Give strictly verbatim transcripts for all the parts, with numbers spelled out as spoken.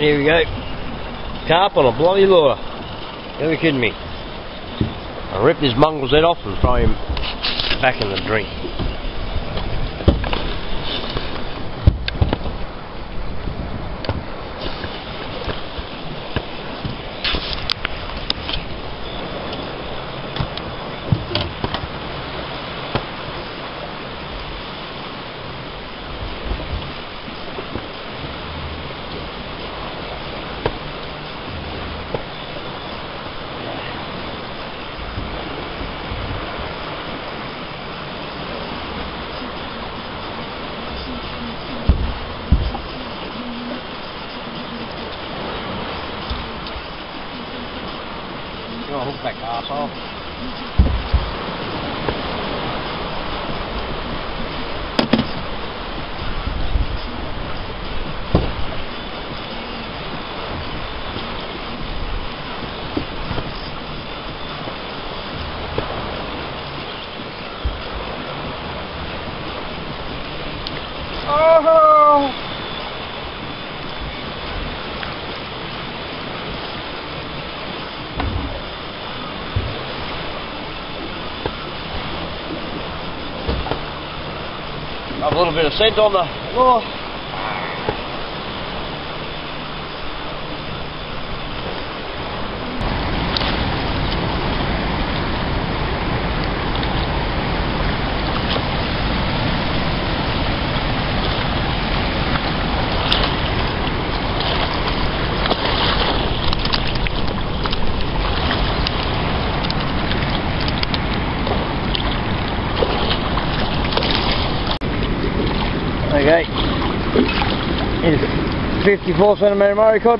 Here we go. Carp on a bloody lure. Are you kidding me? I'll rip this mongrel's head off and throw him back in the drink. Oh, hook back, arsehole. Oh! Have a little bit of scent on the lure. Okay, here's a fifty-four centimetre Murray cod.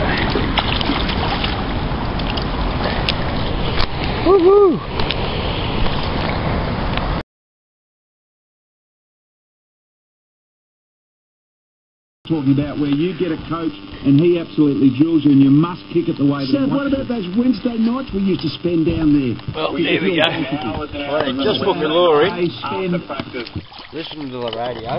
Woohoo! Talking about where you get a coach and he absolutely drills you and you must kick it the way that Seth, what about those Wednesday nights we used to spend down there? Well, here we go. Well, just put the lure in. Listen to the radio.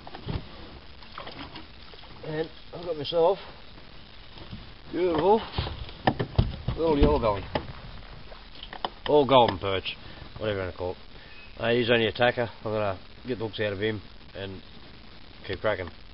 And I've got myself beautiful little yellow belly. Or golden perch, whatever you want to call it. Uh, he's only a tacker. I'm going to get the hooks out of him and keep cracking.